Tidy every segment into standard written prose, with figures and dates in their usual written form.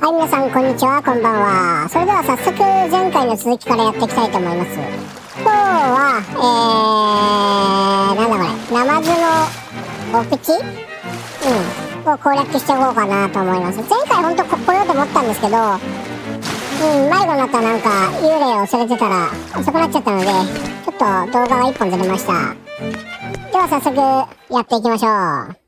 はい、皆さんこんにちは、こんばんは。それでは早速前回の続きからやっていきたいと思います。今日はなんだこれ、ナマズのお口を攻略していこうかなと思います。前回ほんと来ようと思ったんですけど、迷子になったらなんか幽霊を連れてたら遅くなっちゃったので、ちょっと動画が1本ずれました。では早速やっていきましょう。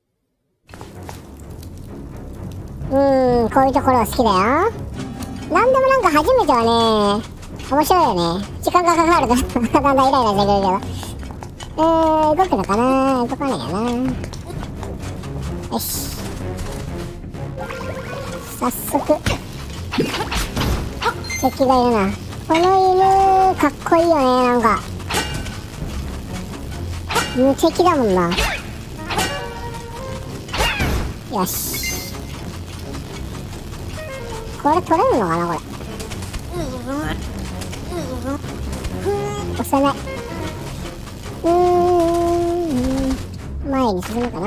こういうところ好きだよ。なんでもなんか初めてはね、面白いよね。時間がかかるとだんだんイライラしてくるけど。動くのかな？動かないよな。よし。早速。敵がいるな。この犬、かっこいいよね、なんか。無敵だもんな。よし。これ取れるのかなこれ。押せない。前に進むかな。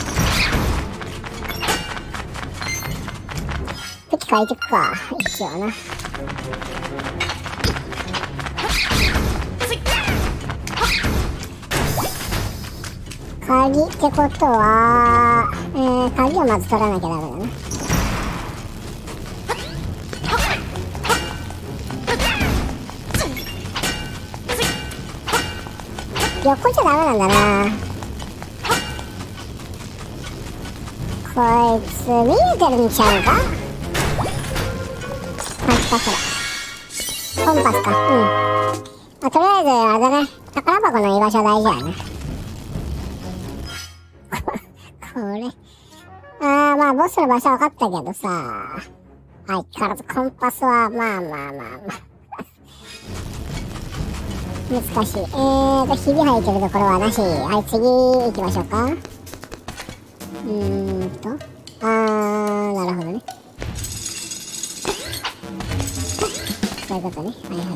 武器変えてくか一応な。鍵ってことは鍵をまず取らなきゃダメだな。横じゃダメなんだな。こいつ見えてるんちゃうか。パスかそれ。コンパスか。とりあえずあれだね、宝箱の居場所大事やね。これまあボスの場所分かったけどさ、相変わらずコンパスはまあ難しい。ひび生えてるところはなし。はい、次行きましょうか。なるほどね。そういうことね。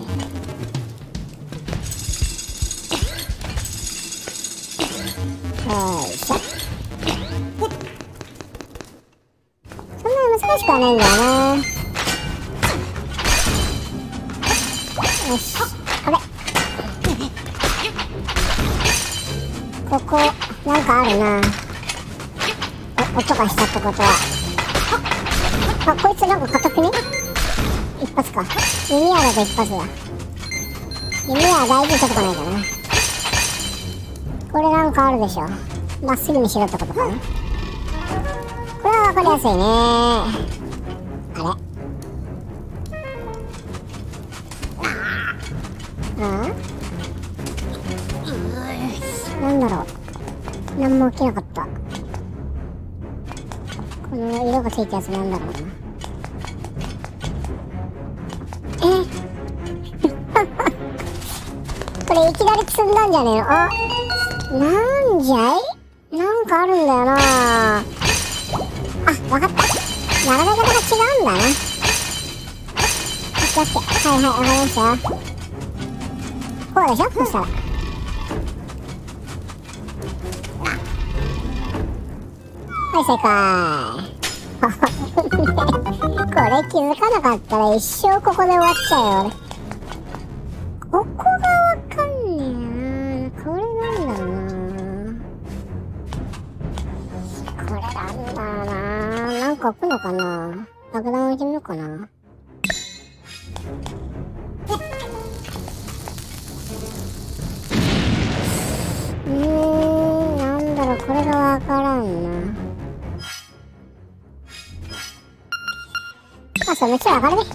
よいしょ。そんなに難しくはないんだよな。よし、これ。ここなんかあるな。音がしたってことは、こいつなんか硬くね。一発か。弓矢だと一発だ。弓矢大事にしとかないかな。これなんかあるでしょ。まっすぐにしろってことかな。これはわかりやすいね。なんだろう。なんも起きなかった。この色がついたやつなんだろうな。これいきなり積んだんじゃねえの。なんじゃい？なんかあるんだよな。わかった。並べ方が違うんだな。オッケーオッケー。はい、わかりましたよ。こうでしょ？そしたら。はい、正解。これ気づかなかったら一生ここで終わっちゃうよ、俺。ここがわかんねえな。これなんだろうな。これなんだろうな。なんか置くのかな。爆弾置いてみようかな。なんだろう、これがわからんな。そのうちわかるね。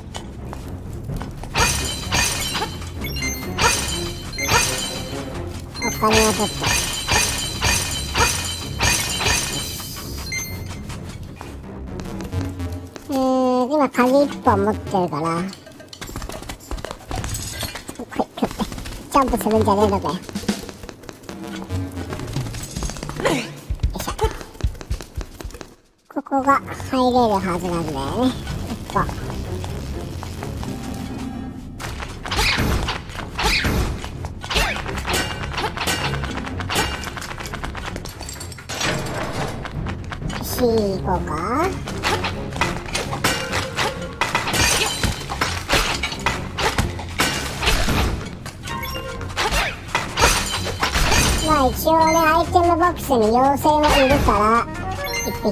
お金を取って。今鍵1本持ってるから。ジャンプするんじゃねえのかよ。よいしょ。ここが入れるはずなんだよね。1個。C 行こうか。 まあ一応ね、アイテムボックスに妖精もいるから1匹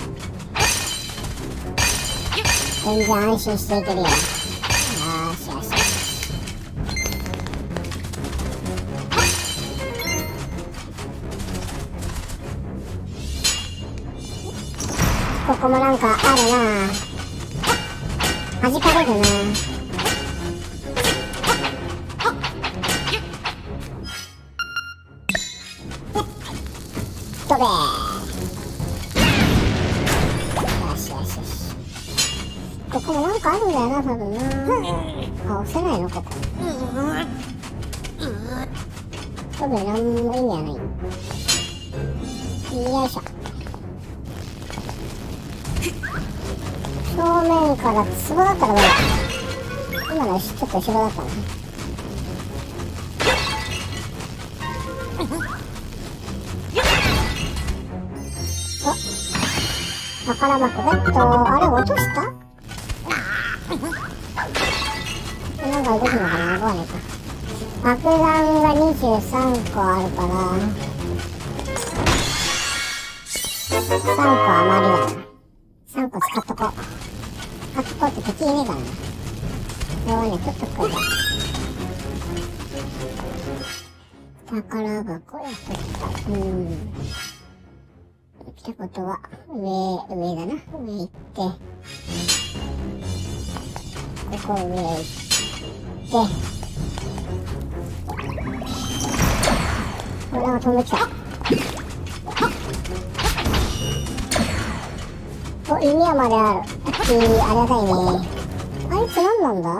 全然安心していけるよ。よしよしよし。ここもなんかあるな。弾かれるな。飛べー。よしよしよし。ここもなんかあるんだよな、多分な。あ、押せないのここ。多分何も意味はない。よいしょ。正面から壺だったらどうだ。今のちょっと後ろだったな。宝箱ベッド、あれ落とした？なんか動くのかな？動かねえか。爆弾が23個あるから3個余りだな。3個使っとこう。使っとこうって敵いねえからな。これはね、取っとくから。宝箱やっとった。ってことは上だな。上行ってここ上行ってこれが飛んできた。お、弓矢まである。ありがたいね。あいつ何なんだ？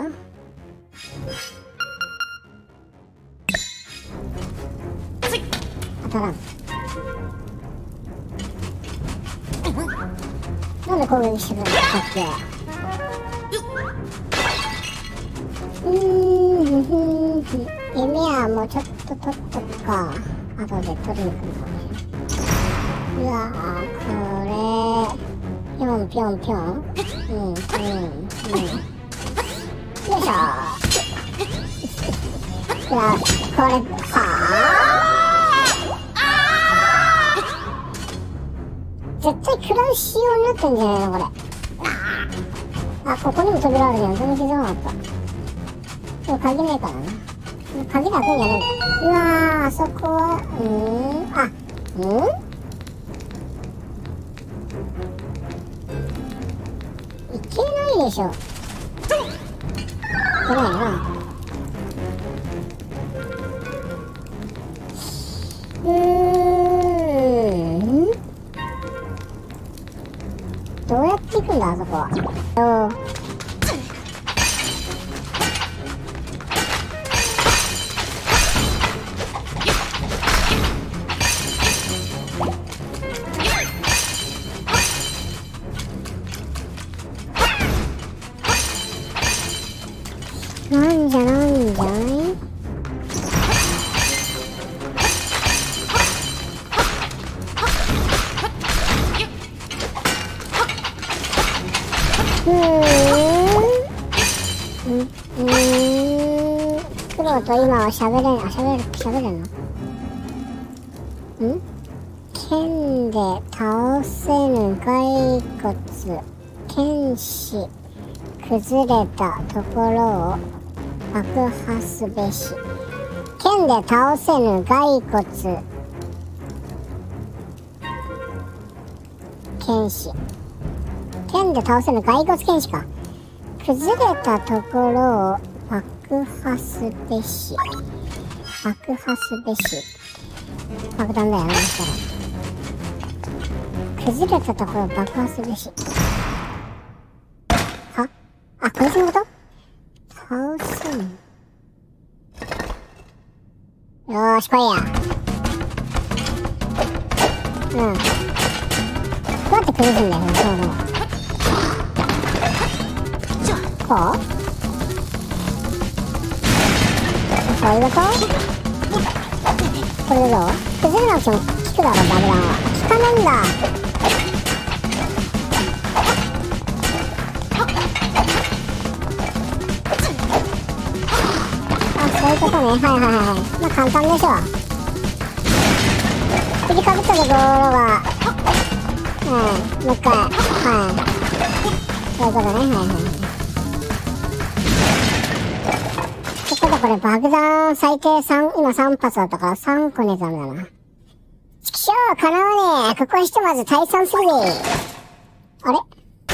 当たらん。なんで攻撃してくるんだ、さっきは。弓矢もちょっと取っとくか。後で取りに来るかね。うわぁ、これぴょんぴょんぴょん。よいしょ。いや、これ、絶対食らう仕様になってんじゃないのこれ。あ、ここにも扉あるじゃん。全然気づかなかった。でも鍵ねえからな。鍵で開くんじゃねえんだ。うわー、あそこは、いけないでしょ。いけないな。どうやって行くんだ、あそこは。なんじゃい黒と今は喋れんの？剣で倒せぬ骸骨、剣士崩れたところを爆破すべし。剣で倒せぬ骸骨、剣士。剣で倒せぬ骸骨剣士か。崩れたところを爆破すべし。爆破すべし。爆弾だよな、そしたら。崩れたところを爆破すべし。は？あ、こいつのこと？倒せん。よーし、来いや。どうやって崩すんだよ、こう？そういうこと？これでどう？崩れなくても効くだろ、爆弾は。効かねえんだ。そういうことね。はい。まあ簡単でしょ。 振りかぶったところが、もう一回、そういうことね。ってことはこれ爆弾最低3、今3発だったから3個ねえとダメだな。ちくしょう、かなわねえ。ここはひとまず退散するぜ。あれ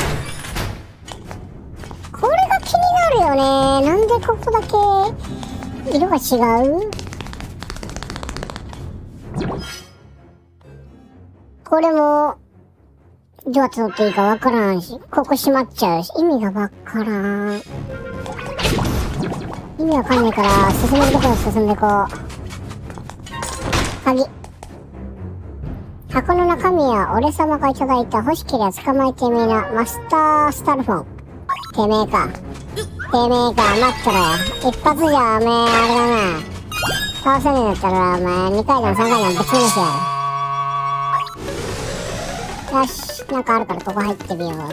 これが気になるよね。なんでここだけ色が違う？これもどうやって取っていいかわからんし、ここ閉まっちゃうし、意味がわからん。意味わかんないから進めるところに進んでこう。鍵。箱の中身は俺様がいただいた。欲しけりゃ捕まえてみな。マスタースタルフォン。てめえか。待ってろよ。一発じゃおめえあれだな。倒せねえんだったらお前2回でも3回でもぶち殺してやる。よし、なんかあるからここ入ってみよう。はっ、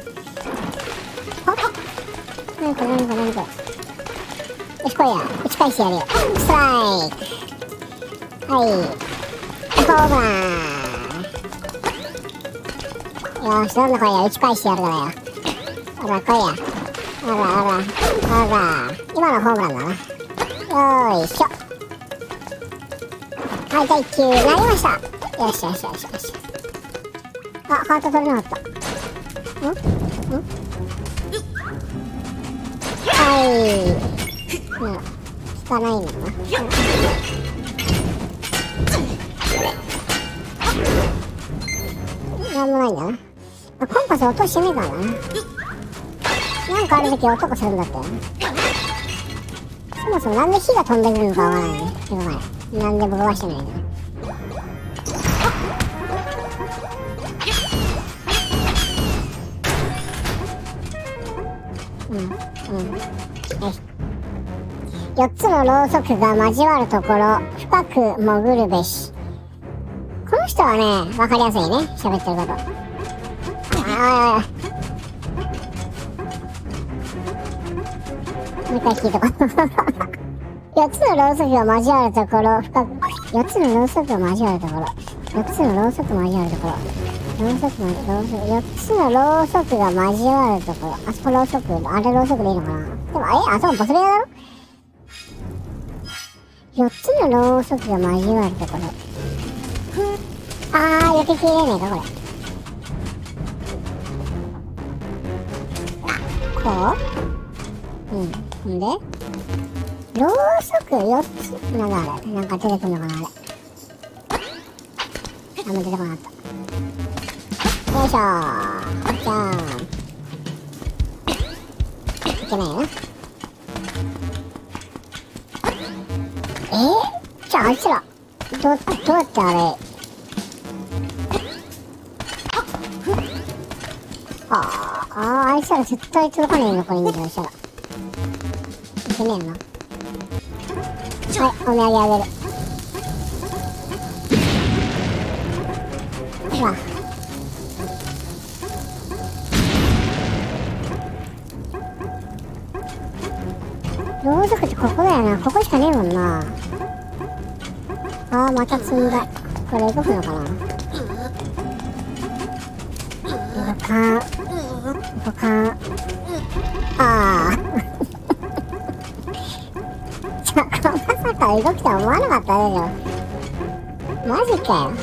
何これ。よし、来いや。打ち返してやるよ。ストライク。はい。ホームラン。よし、どんどん来いや。打ち返してやるからよ。ほら、来いや。ほら。今のホームランだな。よーいしょ。はい、第1球、投げました。よし。あ、ハート取れなかった。はい。引かないのかな。なんもないんだな。あ、コンパス落としてねえからな。なんかあるとき男するんだって。そもそもなんで火が飛んでくるのかわからないね。てか前。なんで僕はしてないんだ。よし。4つのろうそくが交わるところ、深く潜るべし。この人はね、わかりやすいね。喋ってること。もう一回聞いとこう。4つのろうそくが交わるところ、深く、4つのろうそくが交わるところ、4つのろうそくが交わるところ、4つのろうそくが交わるところ、あそころうそく、あれろうそくでいいのかな。でも、あそこボスレアだろ ?4 つのろうそくが交わるところ。避けきれねえか、これ。こう？んでろうそく4つなんだあれ。なんか出てくるのかなあれ。もう出てこなかった。よいしょー。じゃーん。いけないよな。じゃああいつらどうやってあれあいつら絶対届かねえのこれ見てましたらいけねえな。はい、お土産あげる。ほらろうそくってここだよな。ここしかねえもんな。また積んだ。これ動くのかな。動かん。まさか動くとは思わなかったでしょ。マジかよ。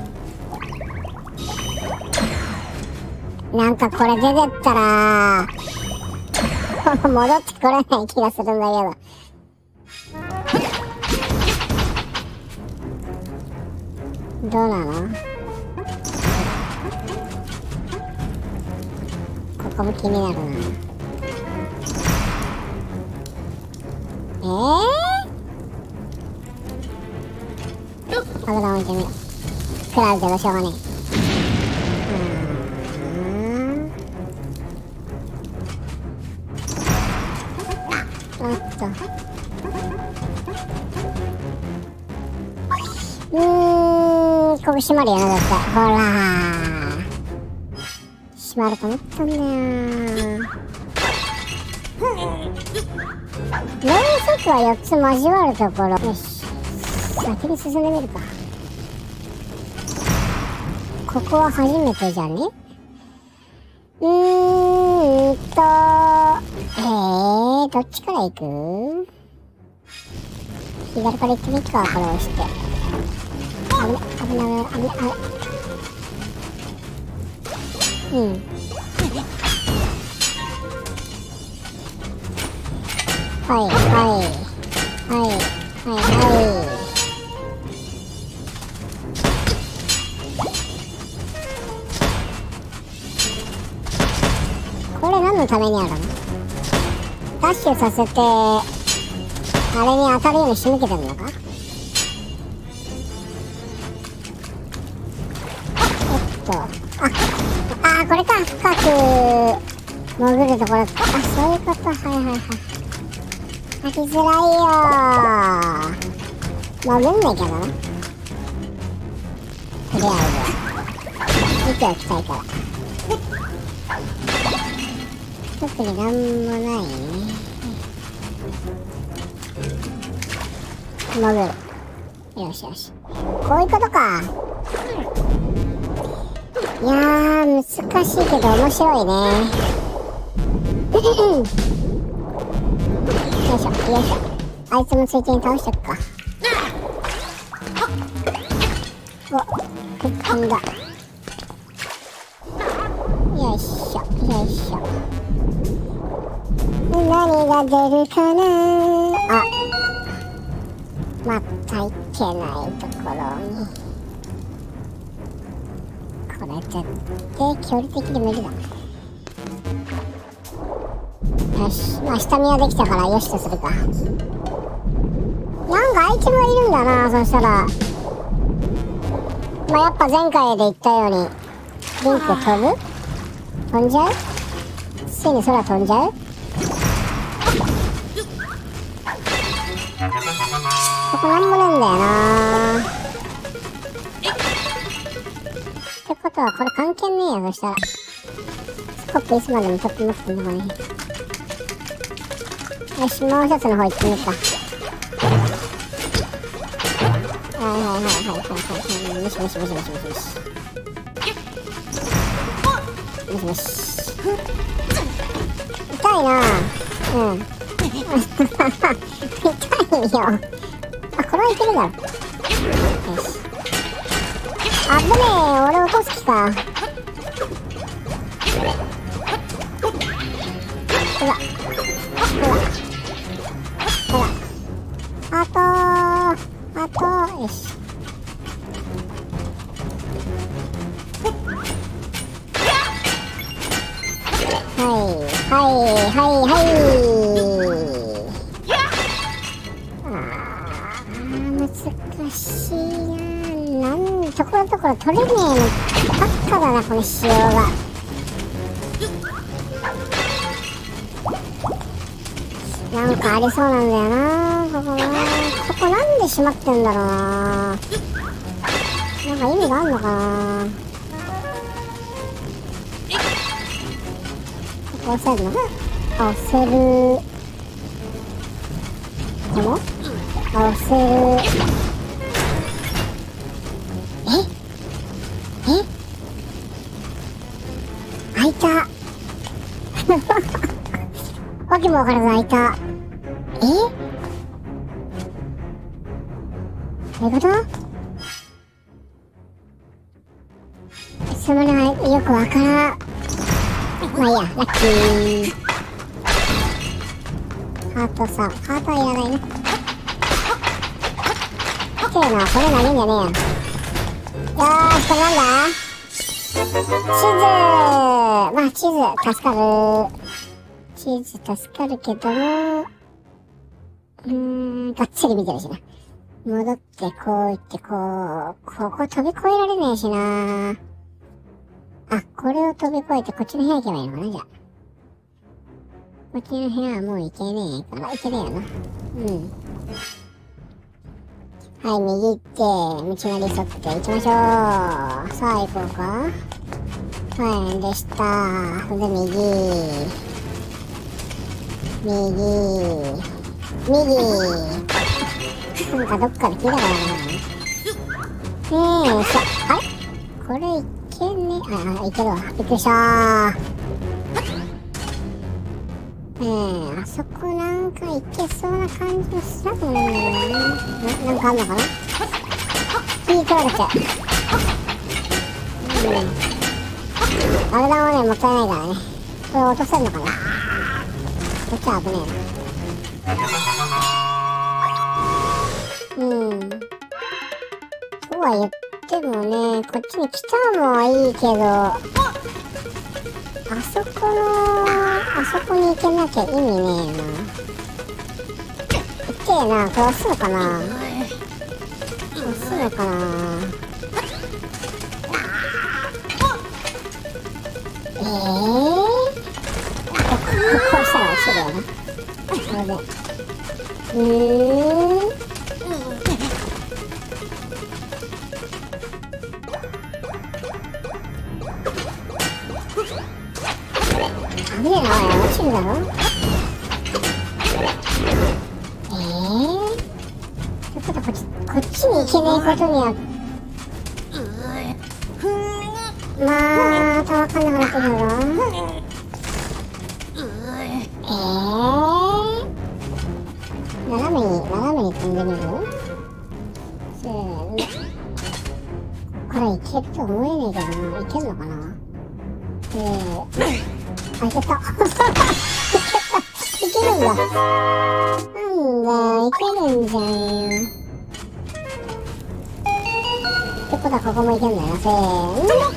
なんかこれ出てったら戻ってこれない気がするんだけど。どうなの？ここも気になるな。爆弾置いてみよう。食らうけどしょうがねえ。ここ閉まるよな、だって。ほら閉まると思ったんだよ。ろうそくは4つ交わるところ。よし、先に進んでみるか。 ここは初めてじゃね？どっちから行く？左から行ってみっか、これ押して。危ない。うん。はい。これ何のためにあるの？ダッシュさせて、あれに当たるように仕向けてるのか？これか、深く潜るところ。そういうこと。開きづらいよー。潜んないけどな。とりあえず息をきたいから。特になんもないね。潜る。よし。こういうことか。いやー、難しいけど面白いね。よいしょ。あいつもついでに倒しとくか。飛んだ。よいしょ。何が出るかな。またいけないところに。これ絶対距離的に無理だ。よし、下見はできたからよしとするか。なんかあいつもいるんだな。そしたらやっぱ前回で言ったようにリンク飛んじゃう？ついに空飛んじゃう？ここなんもなんだよな。ってことはこれ関係ねえよ。そしたらスコップいつまでもトップ持ってんのかね。よし、もう一つの方行ってみるか。よし。痛いな。痛いよ。これはいけるだろ。よし。危ねえ、俺落とす気か。ほら。あと、よし。難しいな。ところどころ取れねえのばっかだな、この仕様が。なんかありそうなんだよな、ここなんで閉まってんだろうな。なんか意味があんのかな。ここ押せるのか？押せる。でも押せる。開いた。わけもわからず開いた。どういうこと？そのね、よくわからん。まあいいや、ラッキー。ハートはいらないね。けどな、これ投げんじゃねえや。よーし、これなんだ？地図助かる。チーズ助かるけども、がっつり見てるしな。戻ってこう行ってここ飛び越えられねえしな。これを飛び越えてこっちの部屋行けばいいのかな、じゃあ。こっちの部屋はもう行けねえから、行けねえよな。はい、右行って、道なり沿って行きましょう。さあ、行こうか。はい、でした。で、右。なんかどっかで聞いたからな。あれこれ行けいけるわ。びっくりしたー。あそこなんかいけそうな感じもしたと思うんだけどな。なんかあんのかな。火取られちゃう。爆弾はね、もったいないからね。これ落とせるのかな。こっちは危ねえな。とは言ってもね、こっちに来たのはいいけど、あそこに行けなきゃ意味ねえな。痛えな。これ押すのかな。押すのかな。こうしたら落ちるよな。これで。危ねえな、おい、落ちるだろ。ってことはこっちに行けないことにはまた分かんなくなってくるぞ。斜めに飛んでみる。せーの。こっから行けると思えねえけどな。行けんのかな。あ、いけた。いけるんだ。なんだよ、いけるんじゃんよ。ってことはここもいけんだよな。せーの。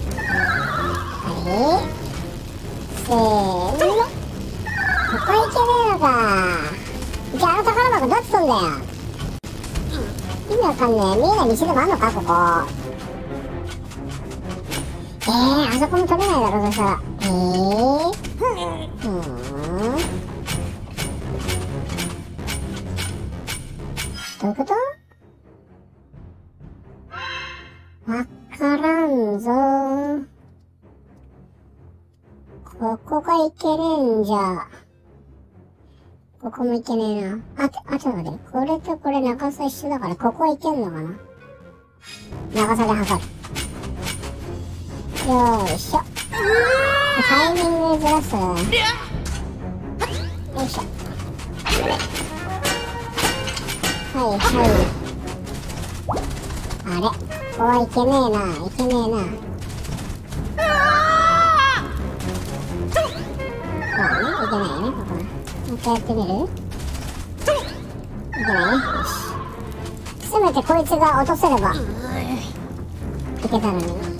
せーの。ここいけねえのか。じゃあ、あの宝箱どっち飛んだよ。意味わかんねえ。見えない道でもあんのか、ここ。あそこも取れないだろ、そしたら。どういうこと？わからんぞー。ここがいけねえんじゃ。ここもいけねえな。ちょっと待って。これとこれ長さ一緒だから、ここいけんのかな？長さで測る。よーいしょ。タイミングずらす。よいしょ。はいはい。あれ、ここはいけねえな、いけねえな。そうだね、いけないよね、ここは。もう一回やってみる？いけないね。よし。せめてこいつが落とせればいけたのに。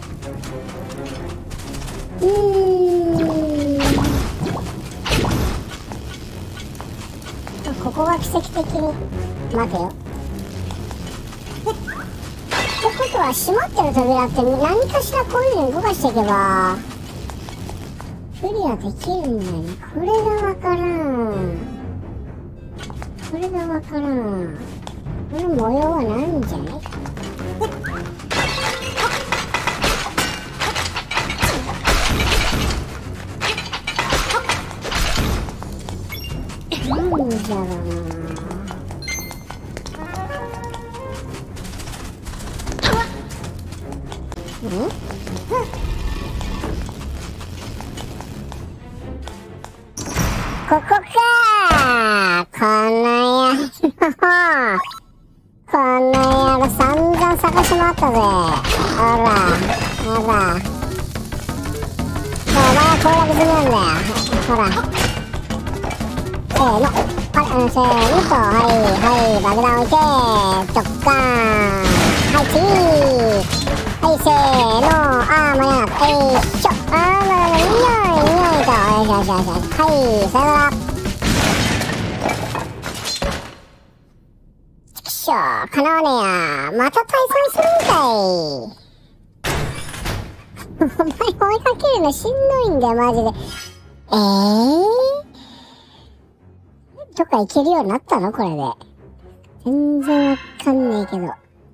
ここが奇跡的に待てよ。ってことは閉まってる扉って何かしらこういうの動かしていけばクリアできるんだよね。これがわからん。これがわからん。この模様はなんじゃない？なんじゃろうな。ここかー。この野郎散々探し回ったぜ。ほら。お前は攻略済みなんだよ。ほら。せーの。せーのと、はい、爆弾置いて、ドッカーン。はい、次。はい、せーの。間に合った。よいしょ。匂いと。よし。はい、さよなら。ちくしょう、かなわねえや。また退散するんかい。お前追いかけるのしんどいんだよ、マジで。とかいけるようになったのこれで。全然わかんねえけど。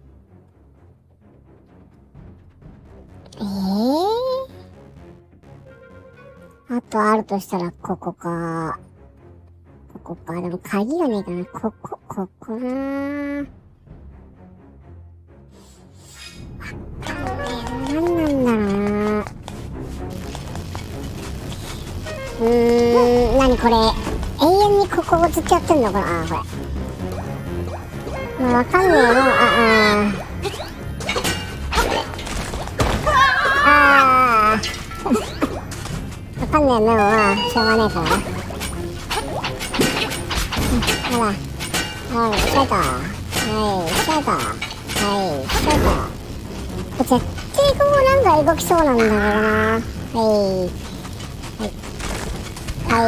あとあるとしたらここか。でも鍵がねえかな。ここなー。わかんねえな。なんなんだろうな。 何これ。永遠にここをずっとやってんのかなこれ。まあ、わかんねえの。わかんねえのはしょうがねえからな。ほら。はい、シャイト。はい、シャイト。はい、シャイト。これ絶対ここなんか動きそうなんだけどな。はい。はい、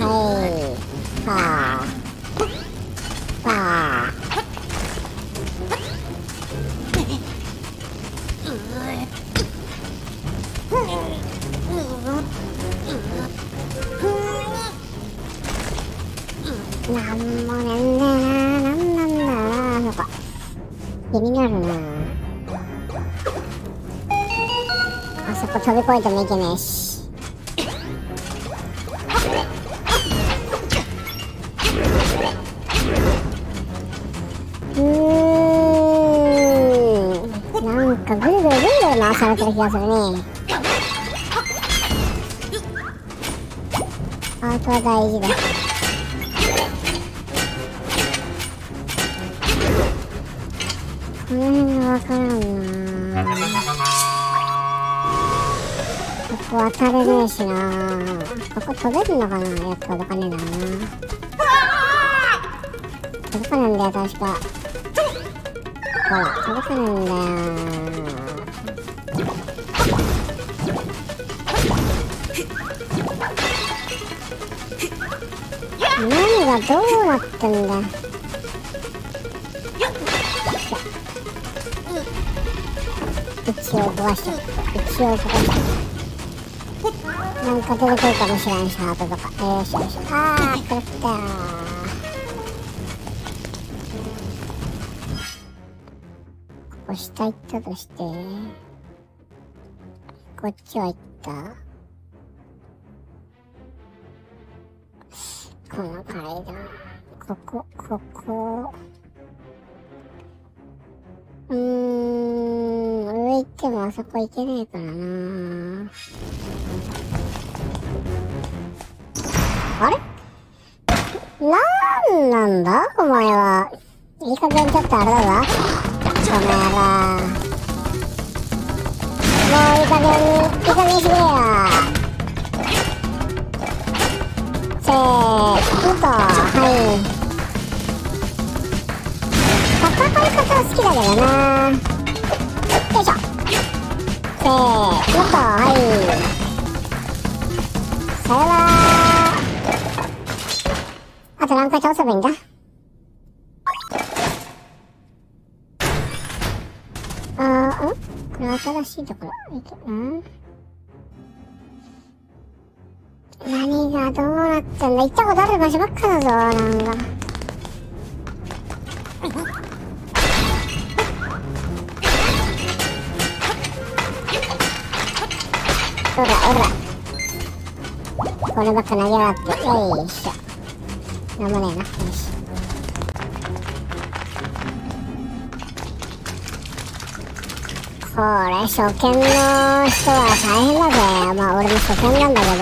はあ。なんもねんだよな。なんなんだよな。とか。気になるな。あそこ飛び越えてもいけねえし。なんかぐるぐる回されてる気がするね。アートは大事だ。この辺がわからんな。ここ渡れねえしな。ここ飛べるのかな。やっぱ届かねえだろうな。届かねえんだよ確か。ほら届かねえんだよ。何がどうなってんだ。一応壊してなんか出てくるかもしれんし、ハートとか。よしよし。あー、狂ったー。ここ下行ったとして、こっちは行った。この階段。ここ。上行ってもあそこ行けねえからな。あれなんなんだお前は。いい加減ちょっとあれだぞ。この野郎。もういい加減にしろよ。せーと、はい。戦い方は好きだけどな。よいしょ。せーと、はい。さよなら。あと何回倒せばいいんだ。これ新しいところ。何がどうなってんだ。行ったことある場所ばっかだぞ、なんか。おら。こればっか投げやがって。よいしょ。なんもねえな。よし。これ初見の人は大変だぜ。まあ俺も初見なんだけど。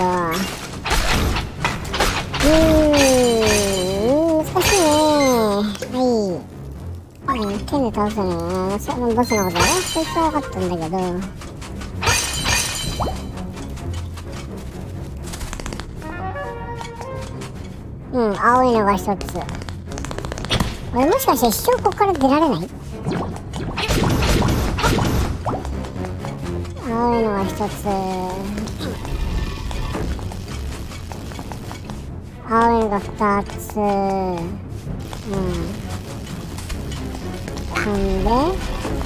難しいね。はい。剣で倒すの。そのボスのことね。そいつは分かったんだけど。青いのが一つ。俺もしかして一生ここから出られない？青いのが一つ。青いのが二つ。んで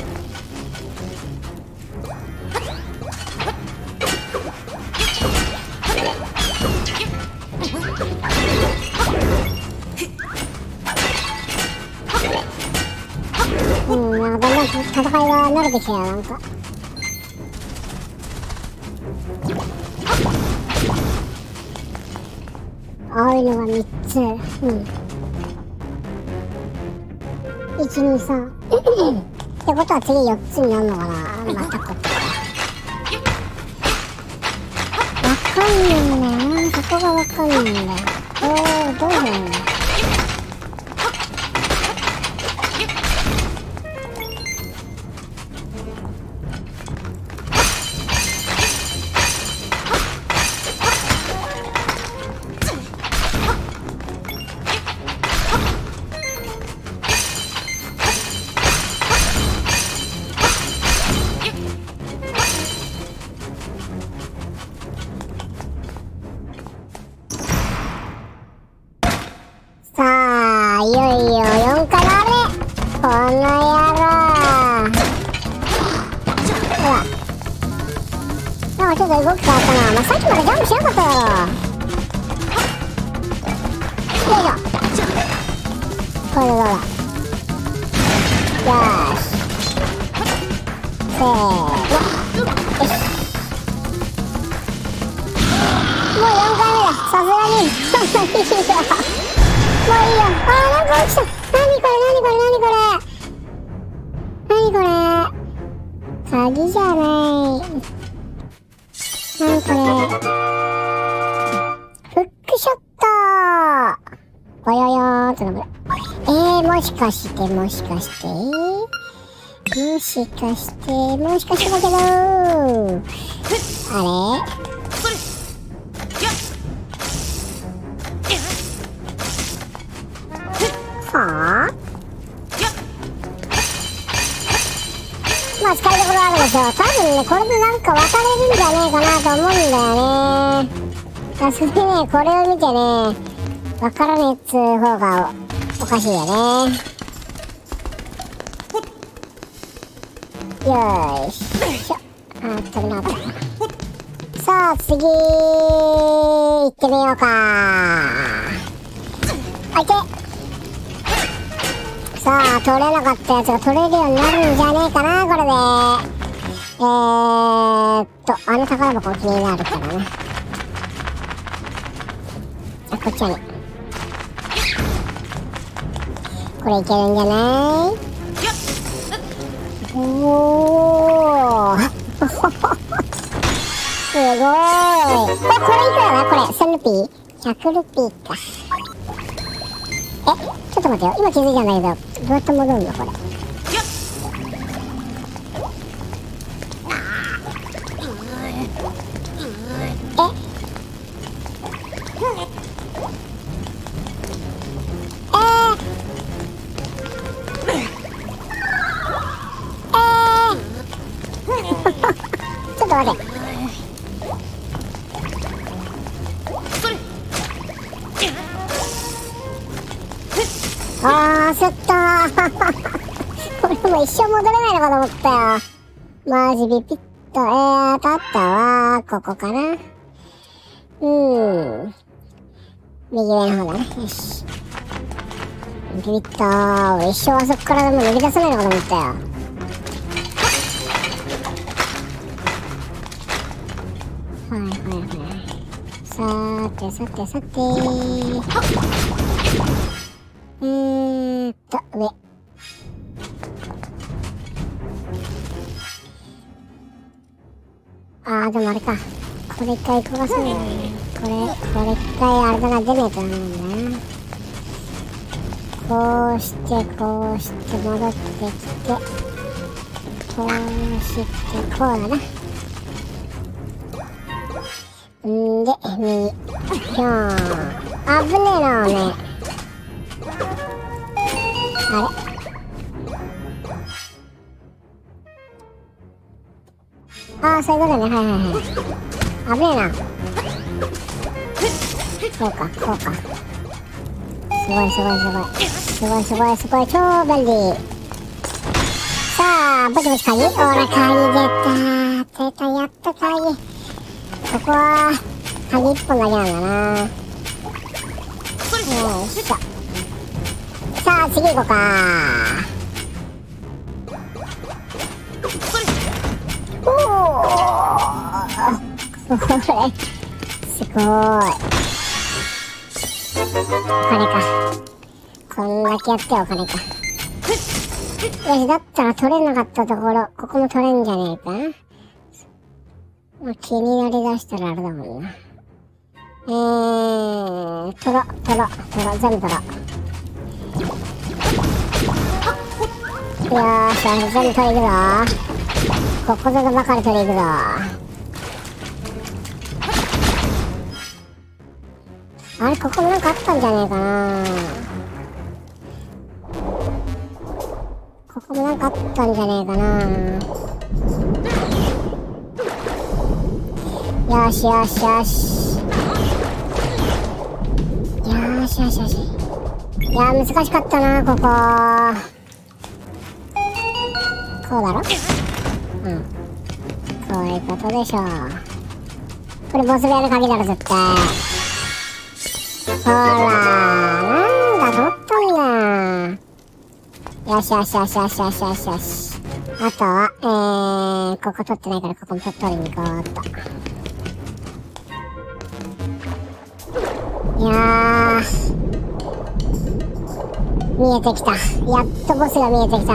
なんかだんだん戦いが慣れてきたよ、なんか。青いのが3つ。1、2、3。ってことは次4つになるのかな。またこっち。わかんないんだよな、そがわかんないんだよ。どうするんだよ。さあ、いよいよ4回目。この野郎。ほら。なんかちょっと動き変わったな。まあ、さっきまでジャンプしなかったよ。よいしょ。これでどうだ。よーし。せーの。よし。もう4回目だ。さすがに。そんなにいいよ。もういいよ。なんか落ちた。何これ。鍵じゃない。何これ。フックショット。ぼよよーっと登る。もしかしてだけどあれはぁ？まあ使いどころあるでしょ。多分ね、これでなんか渡れるんじゃねえかなと思うんだよね。さすがにね、これを見てね、わからねえっつう方がおかしいよね。よーしょ。飛びなかった。さあ、次、行ってみようか。オッケー。さあ、取れなかったやつが取れるようになるんじゃねえかな、これで。あの宝箱気になるからな。こっちはね。これいけるんじゃない？おーすごーい。これいくらだこれ。1000ルピー ?100 ルピーか。ちょっと待ってよ。今気づいたんだけど、どうやって戻るのこれ。ちょっと待って。焦ったー。これもう一生戻れないのかと思ったよ。マジビビッと。あったわー。ここかな。右上の方だね。よし。ビビッとー。俺一生あそこからでも抜け出せないのかと思ったよ。さて上。でもあれか。これ一回動かせないね。これ一回あれだな、出ねえとダメなんだな。こうして戻ってきて、こうしてこうだな。で、右。ぴょーん。危ねえな、おめえ。あれそういうことね。危ねえな。こうか。すごい。超便利。さあ、ぼちぼち鍵。ほら、鍵出た。やっと鍵。ここは、鍵一本だけなんだな。よいしょ。さあ、次行こうか。これ、すごい。お金か。こんだけやってお金か。よし、だったら取れなかったところ、ここも取れんじゃねえか。気になりだしたらあれだもんな。 トロ、全部トロ。よーし、全部取り行くぞ。ここぞとばかり取り行くぞ。あれ、ここもなんかあったんじゃねえかな。ここもなんかあったんじゃねえかな。よしよしよし。よしよしよし。いやー、難しかったな、ここ。こうだろ？うん。こういうことでしょう。これボス部屋の鍵だろ、絶対。ほら、なんだと思ったんだ。よしよしよしよしよしよしよし。あとは、ここ取ってないから、ここも取りに行こうっと。いやー、見えてきた。やっとボスが見えてきた。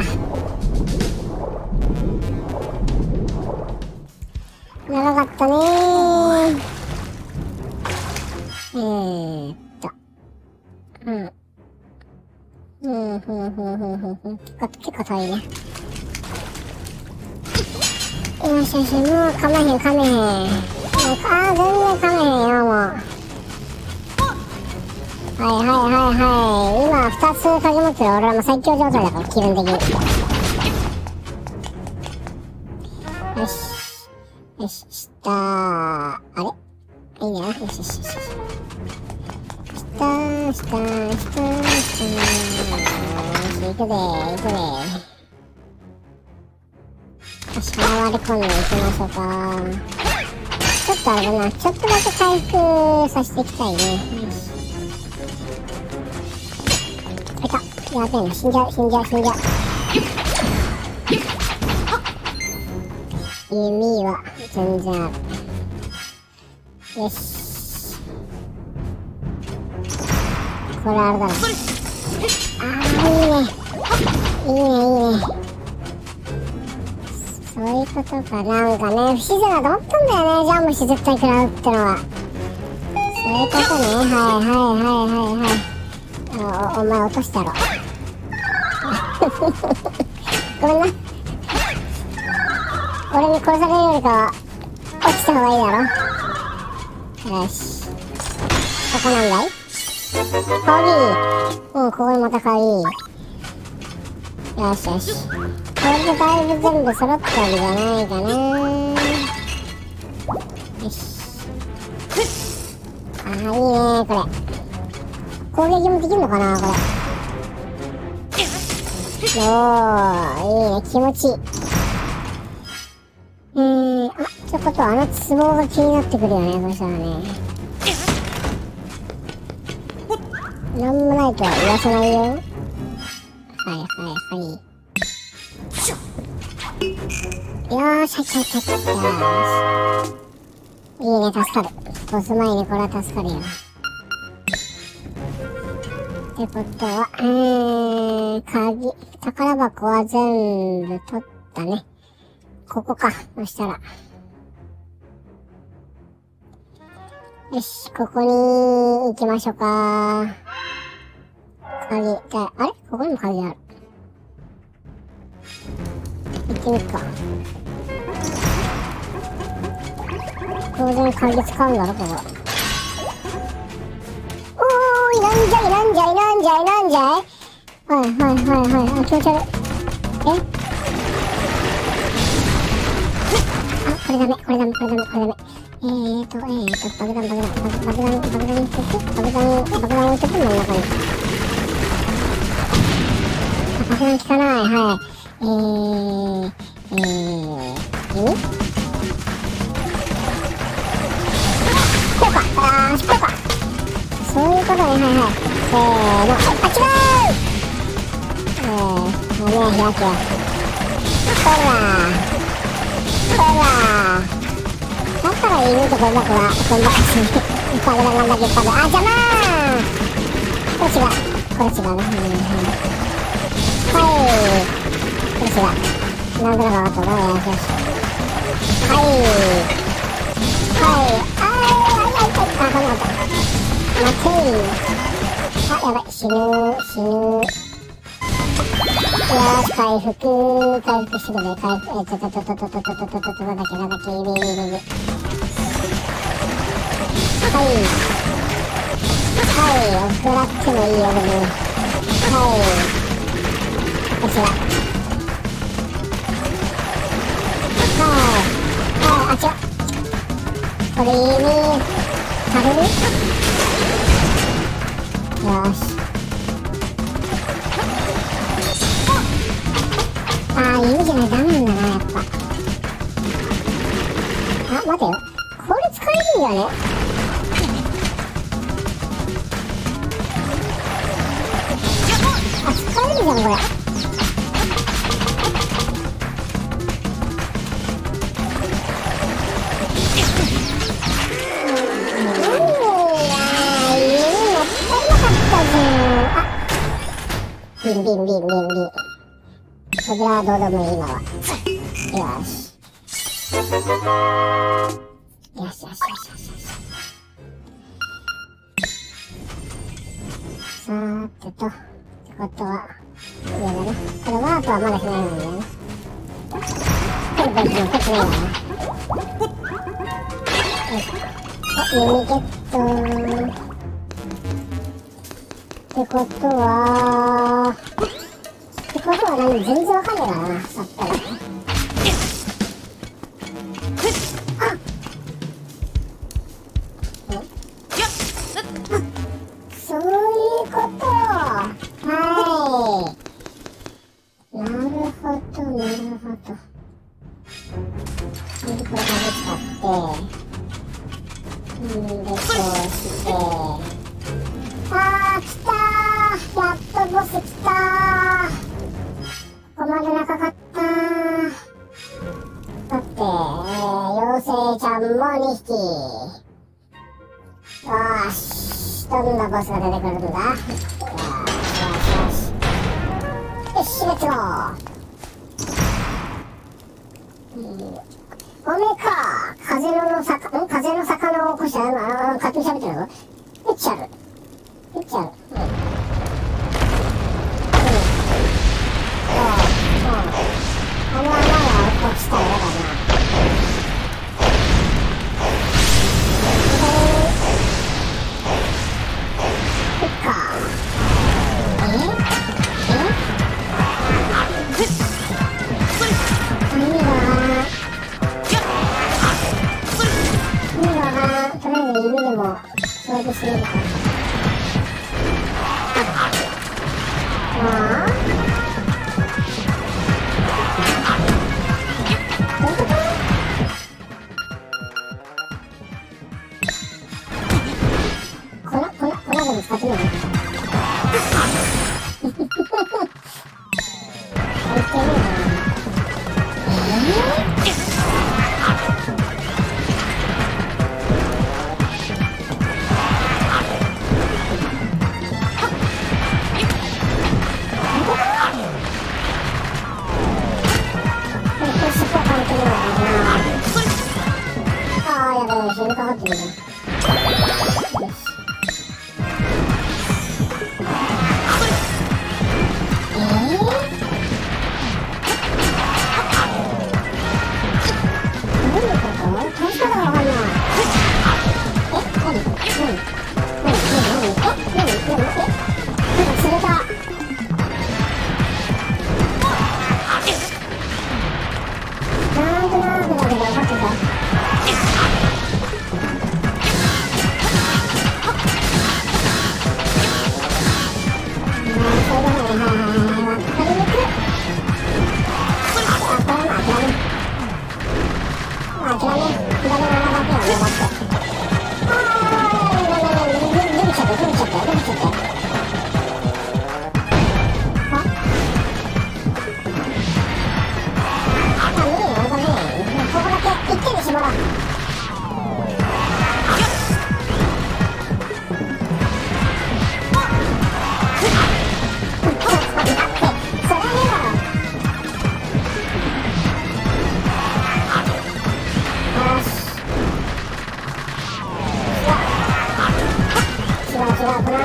長かったねー。結構遠いね。よしよし、もう噛めへん。全然噛めへんよ、もう。今2つ鍵持ってる俺らも最強状態だから、気分的に。よし。よし、あれいいね。よしよしよし。行くで。よし、回り込んでいきましょうか。ちょっとあれだな。ちょっとだけ回復させていきたいね。よし。いた。やべえな。死んじゃう。弓は全然ある。よし。これあれだな。いいね。そういうことか。なんかね、不自然だと思ったんだよね。ジャンプして絶対食らうってのは。そういうことね。お前落としたろ。ごめんな。俺に殺されるよりかは落ちた方がいいだろ。よし。ここなんだい？鍵。ここにまた鍵。よし。これでだいぶ全部揃ったんじゃないかな。よし。いいねこれ。攻撃もできるのかなこれ。おー、いいね、気持ちいい。ってことはあのツボが気になってくるよね、そしたらね。なんもないとは言わせないよ。よーし、いいね、助かる。ボス前にこれは助かるよ。ってことは、宝箱は全部取ったね。ここか、そしたら。よし、ここに行きましょうか。あれここにも鍵ある。行ってみっか。当然鍵使うんだろ、ここ。なんじゃい。気持ち悪い。これダメ。爆弾にして爆弾置いてくんの中に。爆弾効かない。こうか。そういうことね。せーの。違う。開けよ。ほら。だから犬とこんばかしに爆弾が投げたで。邪魔ー。これ違うね。これ違う。なんとなく分かったな。よし。こんなこと。 あ、やばい、死ぬ。よーし、回復してくれ、なんだっけ、指。はい、おくらってもいいよ、はい、こちら。あ、違う。これに、食べる？よーし。弓じゃない、ダメなんだな、やっぱ。あ、待てよ。これ使えるんだよね。あ、使えるじゃん、これ。ビン。扉はどうでもいい、今は。よし。さーてと。ってことは、上だね。これワープはまだしないのにね。これ別にこっちないわな。あ、弓ゲットってことは何？全然わかんねえかな、さっきから。そういうこと。はい。なるほど。これまで使って、で、こうして、来たー。やっとボス来たー。ここまで長かったー。だって、妖精ちゃんも2匹。よーし。どんなボスが出てくるんだ？よし、レッツゴー。おめえか。風の魚を起こした。勝手に喋ってるぞ。めっちゃある。あの穴が落ちたら嫌だな。とりあえず指でも勝負してみるか。粉でも使ってみる。死にかかってるじゃん。 違う、この穴じゃない。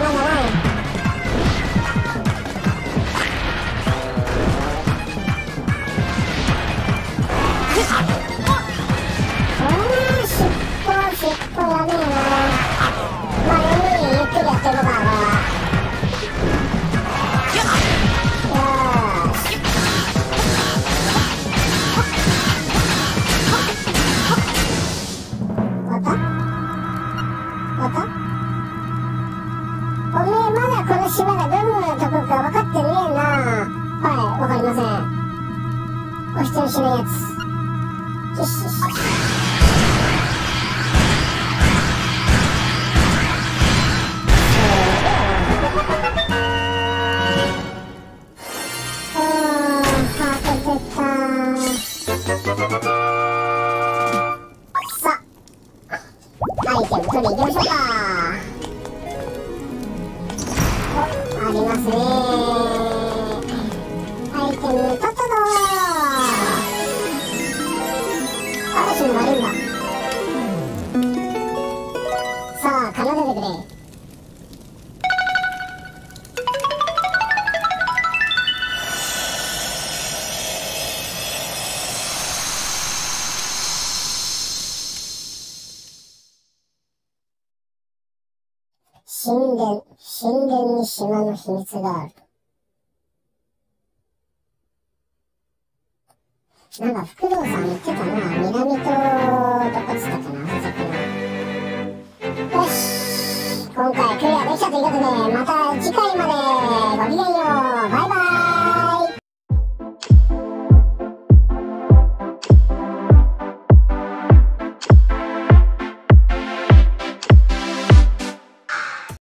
尻尾やべえな。まあ、ゆっくりやってるか、これは。よーし。終わった？おめえまだこの島がどんなとこか分かってねえな。はい、わかりません。お人よしのやつ。よしよし。さあ、アイテム取りに行きましょうか。ありますね。アイテム取ったぞー。嵐になるんだ。さあ、奏でてくれ。神殿に島の秘密がある。なんか、福堂さん言ってたな。南と、どこっつったかな、忘れちゃったな。よし。今回クリアできたということで、また次回まで。